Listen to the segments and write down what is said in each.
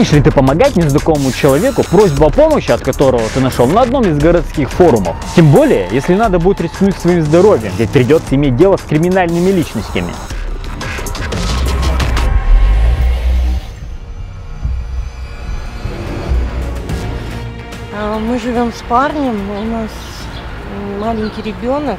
Станешь ли ты помогать незнакомому человеку, просьбу о помощи от которого ты нашел на одном из городских форумов? Тем более, если надо будет рискнуть своим здоровьем, ведь придется иметь дело с криминальными личностями. Мы живем с парнем, у нас маленький ребенок,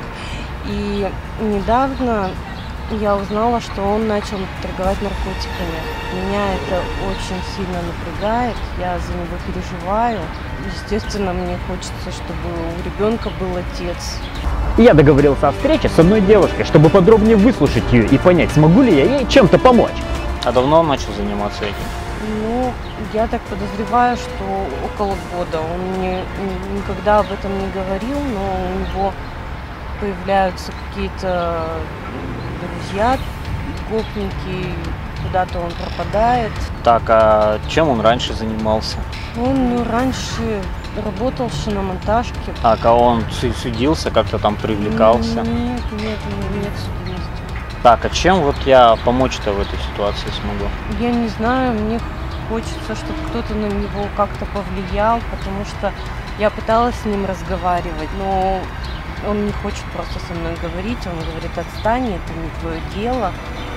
и недавно я узнала, что он начал торговать наркотиками. Меня это очень сильно напрягает, я за него переживаю. Естественно, мне хочется, чтобы у ребенка был отец. Я договорился о встрече с одной девушкой, чтобы подробнее выслушать ее и понять, смогу ли я ей чем-то помочь. А давно он начал заниматься этим? Ну, я так подозреваю, что около года. Он мне никогда об этом не говорил, но у него появляются какие-то друзья, гопники, куда-то он пропадает. Так, а чем он раньше занимался? Он раньше работал в шиномонтажке. Так, а он судился, как-то там привлекался? Нет судимости. Так, а чем вот я помочь-то в этой ситуации смогу? Я не знаю, мне хочется, чтобы кто-то на него как-то повлиял, потому что я пыталась с ним разговаривать, но он не хочет просто со мной говорить, он говорит: отстань, это не твое дело.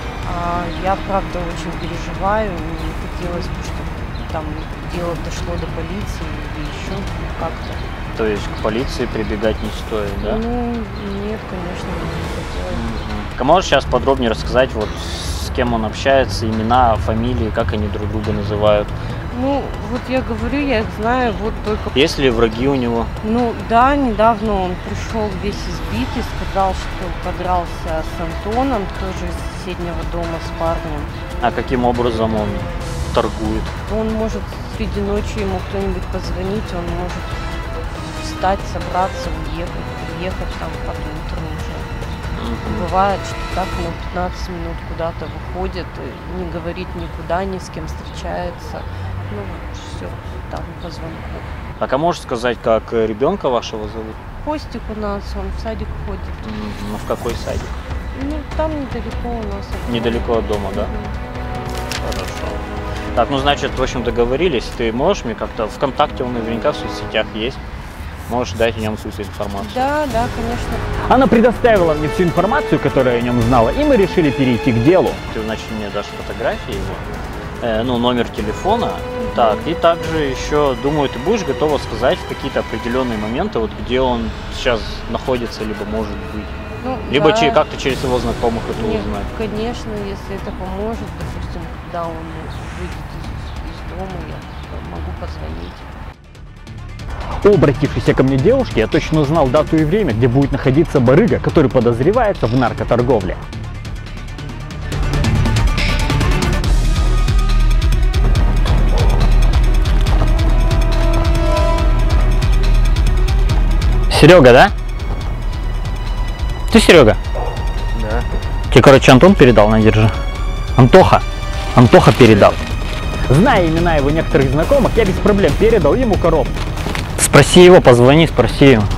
А я, правда, очень переживаю, не хотелось бы, чтобы там дело дошло до полиции или еще как-то. То есть к полиции прибегать не стоит, да? Ну, нет, конечно, не хотелось. А можешь сейчас подробнее рассказать, вот с кем он общается, имена, фамилии, как они друг друга называют? Ну, вот я говорю, я их знаю, вот только... Есть ли враги у него? Ну, да, недавно он пришел весь избитый, сказал, что подрался с Антоном, тоже из соседнего дома с парнем. А каким образом он торгует? Он может среди ночи, ему кто-нибудь позвонить, он может встать, собраться, уехать там под утро уже. Бывает, что так на 15 минут куда-то выходит, не говорит никуда, ни с кем встречается. Ну, все там по звонку. Так, а можешь сказать, как ребенка вашего зовут? Костик у нас, он в садик ходит. Ну, в какой садик? Ну, там недалеко у нас. Недалеко от дома, да? Хорошо. Так, ну, значит, в общем, договорились. Ты можешь мне как-то... ВКонтакте он наверняка в соцсетях есть. Можешь дать о нем всю информацию? Да, конечно. Она предоставила мне всю информацию, которую я о нем знала, и мы решили перейти к делу. Ты, значит, мне дашь фотографии его, ну, номер телефона. Так, и также еще, думаю, ты будешь готова сказать в какие-то определенные моменты, вот где он сейчас находится, либо может быть. Ну, либо да. Как-то через его знакомых это Нет, узнать. конечно, если это поможет, допустим, когда он выйдет из дома, я могу позвонить. У обратившейся ко мне девушки я точно узнал дату и время, где будет находиться барыга, который подозревается в наркоторговле. Серега, да? Ты Серега? Да. Тебе, короче, Антон передал, на, держи. Антоха передал. Зная имена его некоторых знакомых, я без проблем передал ему коробку. Спроси его, позвони, спроси его.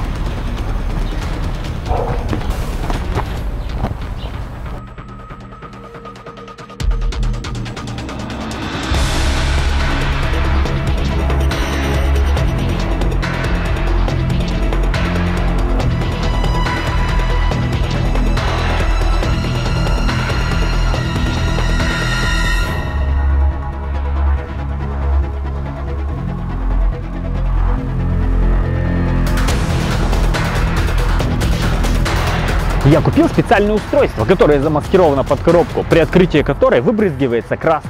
Я купил специальное устройство, которое замаскировано под коробку, при открытии которой выбрызгивается краска.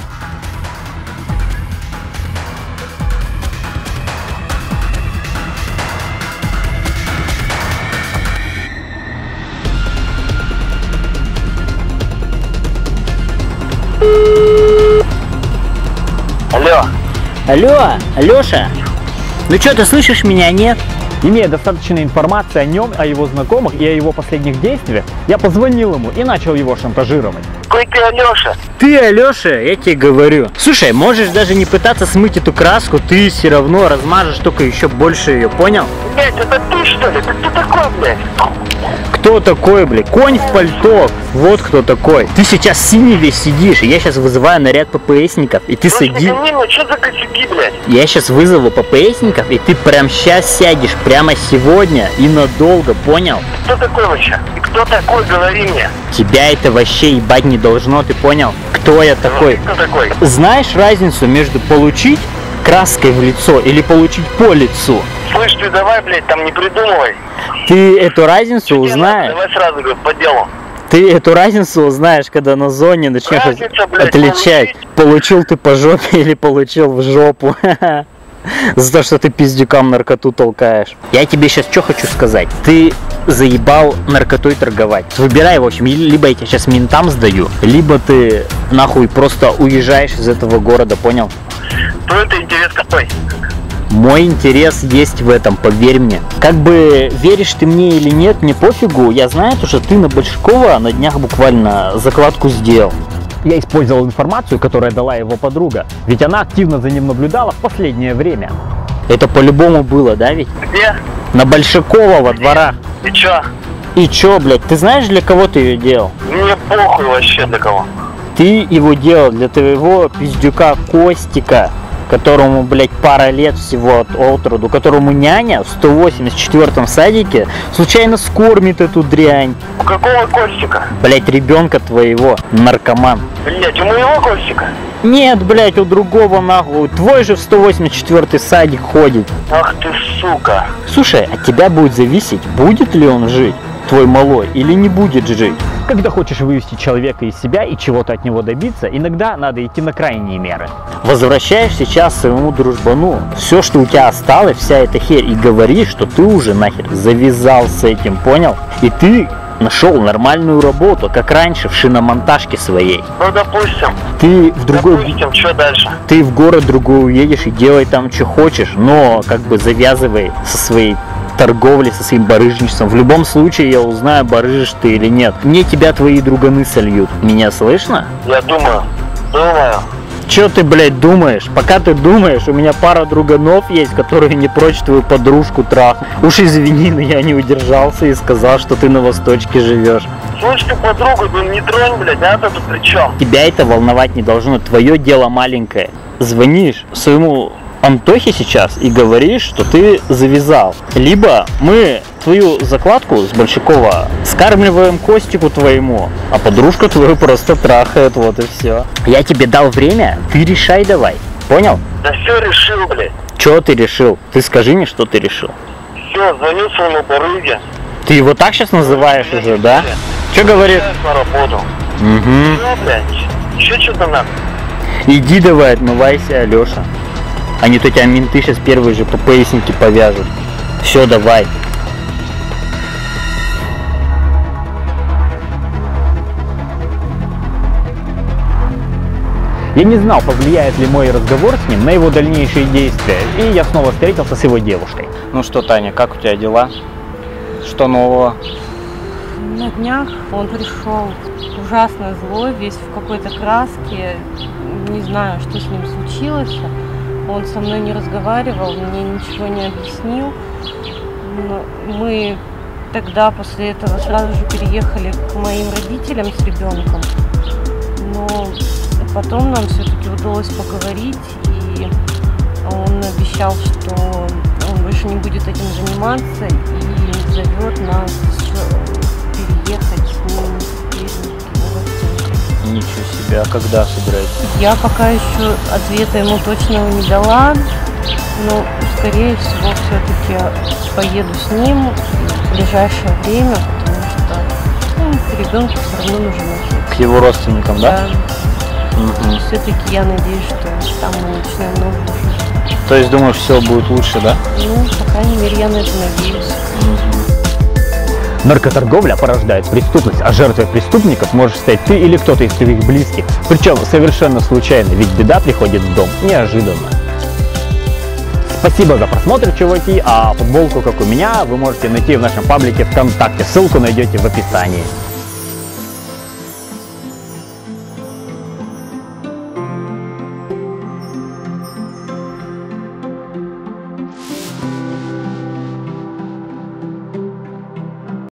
Алло. Алло, Алеша. Ну что, ты слышишь меня, нет? Имея достаточно информации о нем, о его знакомых и о его последних действиях, я позвонил ему и начал его шантажировать. Какой ты Алёша? Ты, Алёша, я тебе говорю. Слушай, можешь даже не пытаться смыть эту краску, ты все равно размажешь только еще больше ее, понял? Блядь, это ты что ли? Ты кто такой, блядь? Кто такой, блядь? Конь в пальто. Вот кто такой. Ты сейчас синий весь сидишь, и я сейчас вызываю наряд ППСников, и ты сиди. Что за косяки, блядь? Я сейчас вызову ППСников, и ты прям сейчас сядешь, прямо сегодня и надолго, понял? Кто такой вообще? И кто такой, говори мне. Тебя это вообще ебать не должно, ты понял? Кто я такой? Кто такой? Знаешь разницу между получить краской в лицо или получить по лицу? Слышь, ты давай, блядь, там не придумывай. Ты эту разницу узнаешь? Давай сразу, говорю, по делу. Ты эту разницу узнаешь, когда на зоне начнешь Разница, блядь, отличать. Получил ты по жопе или получил в жопу. За то, что ты пиздюкам наркоту толкаешь. Я тебе сейчас что хочу сказать. Ты заебал наркотой торговать. Выбирай, в общем, либо я тебя сейчас ментам сдаю, либо ты нахуй просто уезжаешь из этого города, понял? То это интерес какой? Мой интерес есть в этом, поверь мне. Как бы веришь ты мне или нет, мне пофигу. Я знаю, что ты на Большакова на днях буквально закладку сделал. Я использовал информацию, которую дала его подруга, ведь она активно за ним наблюдала в последнее время. Это по-любому было, да ведь? Где? На Большакова во дворах. И чё? И чё, блядь, ты знаешь, для кого ты ее делал? Мне похуй вообще для кого. Ты его делал для твоего пиздюка Костика, которому, блядь, пара лет всего от роду, которому няня в 184-м садике случайно скормит эту дрянь. У какого Костика? Блядь, ребенка твоего, наркоман. Блядь, у моего Костика? Нет, блядь, у другого нахуй. Твой же в 184-й садик ходит. Ах ты сука. Слушай, от тебя будет зависеть, будет ли он жить, твой малой, или не будет жить. Когда хочешь вывести человека из себя и чего-то от него добиться, иногда надо идти на крайние меры. Возвращаешь сейчас своему дружбану все, что у тебя осталось, вся эта херь, и говоришь, что ты уже нахер завязал с этим, понял? И ты нашел нормальную работу, как раньше в шиномонтажке своей. Ну, допустим. Ты в другой... Допустим, что дальше? Ты в город другой уедешь и делай там, что хочешь, но как бы завязывай со своей торговли, со своим барыжничеством. В любом случае я узнаю, барыжишь ты или нет. Мне тебя твои друганы сольют. Меня слышно? Я думаю. Чё ты, блядь, думаешь? Пока ты думаешь, у меня пара друганов есть, которые не прочь твою подружку трахнуть. Уж извини, но я не удержался и сказал, что ты на Восточке живешь. Слушай, ты подругу, ну не тронь, блядь, а ты при чем? Тебя это волновать не должно, твое дело маленькое. Звонишь своему Антохе сейчас и говоришь, что ты завязал. Либо мы твою закладку с Большакова скармливаем Костику твоему, а подружка твою просто трахает, вот и все. Я тебе дал время, ты решай давай, понял? Да все решил, блядь. Че ты решил? Ты скажи мне, что ты решил. Все, звоню своему барыге. Ты его так сейчас называешь уже, да? Че говоришь? На работу. Угу. Все, блядь, еще что-то надо. Иди давай, отмывайся, Алеша. А не то тебя менты сейчас первые же ППСники повяжут. Все, давай. Я не знал, повлияет ли мой разговор с ним на его дальнейшие действия, и я снова встретился с его девушкой. Ну что, Таня, как у тебя дела? Что нового? На днях он пришел ужасно злой, весь в какой-то краске. Не знаю, что с ним случилось. Он со мной не разговаривал, мне ничего не объяснил. Но мы тогда после этого сразу же переехали к моим родителям с ребенком. Но потом нам все-таки удалось поговорить, и он обещал, что он больше не будет этим заниматься и зовет нас переехать с ним в родственники. Ничего себе, а когда собираетесь? Я пока еще ответа ему точного не дала, но скорее всего все-таки поеду с ним в ближайшее время, потому что ребенку все равно нужен отец. К его родственникам, да? Угу. Все-таки я надеюсь, что там мы начинаем новую жизнь. То есть думаешь, все будет лучше, да? Ну, по крайней мере, я на это надеюсь. Наркоторговля порождает преступность, а жертвой преступников можешь стать ты или кто-то из твоих близких. Причем совершенно случайно, ведь беда приходит в дом неожиданно. Спасибо за просмотр, чуваки, а футболку, как у меня, вы можете найти в нашем паблике ВКонтакте, ссылку найдете в описании.